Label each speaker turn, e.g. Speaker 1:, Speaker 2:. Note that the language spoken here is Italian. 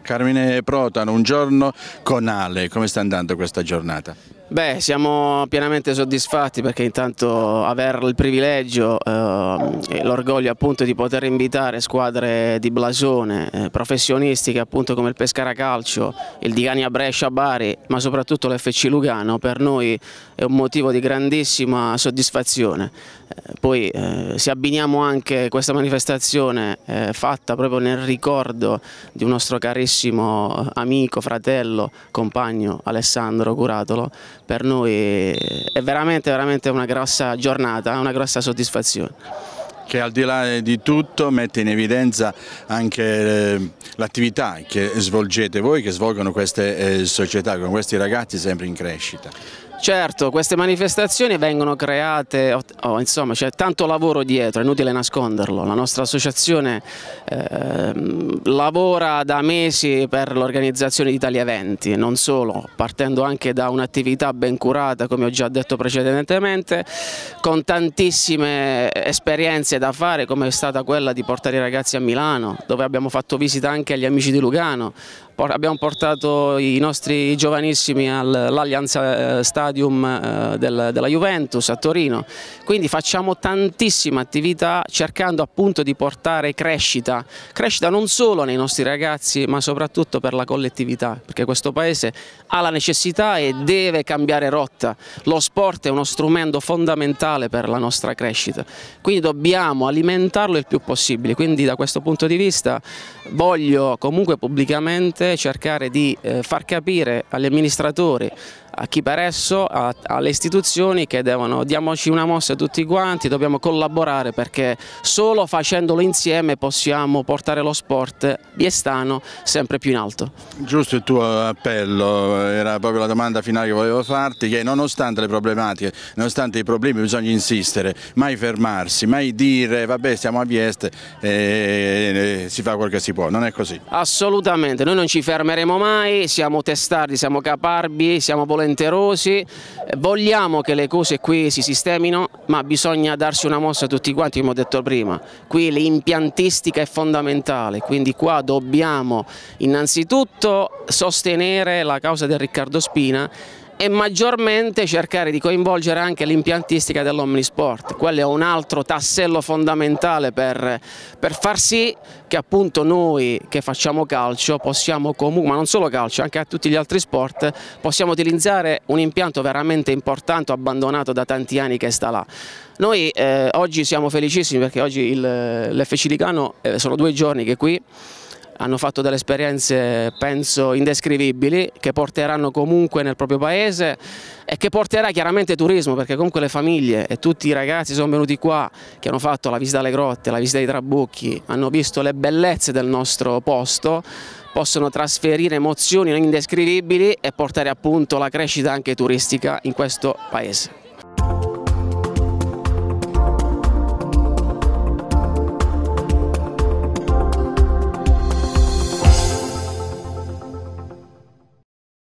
Speaker 1: Carmine Protano, un giorno con Ale, come sta andando questa giornata?
Speaker 2: Beh, siamo pienamente soddisfatti perché intanto avere il privilegio e l'orgoglio appunto di poter invitare squadre di blasone, professionistiche appunto come il Pescara Calcio, il Digania Brescia Bari, ma soprattutto l'FC Lugano, per noi è un motivo di grandissima soddisfazione. Poi se abbiniamo anche questa manifestazione fatta proprio nel ricordo di un nostro carissimo amico, fratello, compagno Alessandro Curatolo, per noi è veramente una grossa giornata, una grossa soddisfazione.
Speaker 1: Che al di là di tutto mette in evidenza anche l'attività che svolgete voi, che svolgono queste società con questi ragazzi sempre in crescita.
Speaker 2: Certo, queste manifestazioni vengono create, insomma c'è tanto lavoro dietro, è inutile nasconderlo. La nostra associazione lavora da mesi per l'organizzazione di tali eventi, non solo, partendo anche da un'attività ben curata, come ho già detto precedentemente, con tantissime esperienze da fare, come è stata quella di portare i ragazzi a Milano, dove abbiamo fatto visita anche agli amici di Lugano. Abbiamo portato i nostri giovanissimi all'Allianz Stadium della Juventus a Torino, quindi facciamo tantissime attività cercando appunto di portare crescita non solo nei nostri ragazzi ma soprattutto per la collettività, perché questo paese ha la necessità e deve cambiare rotta. Lo sport è uno strumento fondamentale per la nostra crescita, quindi dobbiamo alimentarlo il più possibile, quindi da questo punto di vista voglio comunque pubblicamente cercare di far capire agli amministratori, a chi per esso, alle istituzioni che diamoci una mossa tutti quanti, dobbiamo collaborare perché solo facendolo insieme possiamo portare lo sport biestano sempre più in alto.
Speaker 1: Giusto il tuo appello, era proprio la domanda finale che volevo farti, che nonostante le problematiche, nonostante i problemi bisogna insistere, mai fermarsi, mai dire vabbè siamo a Vieste e si fa quel che si può, non è così?
Speaker 2: Assolutamente, noi non ci fermeremo mai, siamo testardi, siamo caparbi, siamo volenterosi, vogliamo che le cose qui si sistemino, ma bisogna darsi una mossa tutti quanti, come ho detto prima. Qui l'impiantistica è fondamentale, quindi qua dobbiamo innanzitutto sostenere la causa del Riccardo Spina e maggiormente cercare di coinvolgere anche l'impiantistica dell'Omnisport. Quello è un altro tassello fondamentale per far sì che appunto noi che facciamo calcio possiamo comunque, ma non solo calcio, anche a tutti gli altri sport, possiamo utilizzare un impianto veramente importante, abbandonato da tanti anni che sta là. Noi oggi siamo felicissimi perché oggi l'FC Lugano sono 2 giorni che qui hanno fatto delle esperienze penso indescrivibili che porteranno comunque nel proprio paese e che porterà chiaramente turismo, perché comunque le famiglie e tutti i ragazzi sono venuti qua che hanno fatto la visita alle grotte, la visita ai Trabucchi, hanno visto le bellezze del nostro posto, possono trasferire emozioni indescrivibili e portare appunto la crescita anche turistica in questo paese.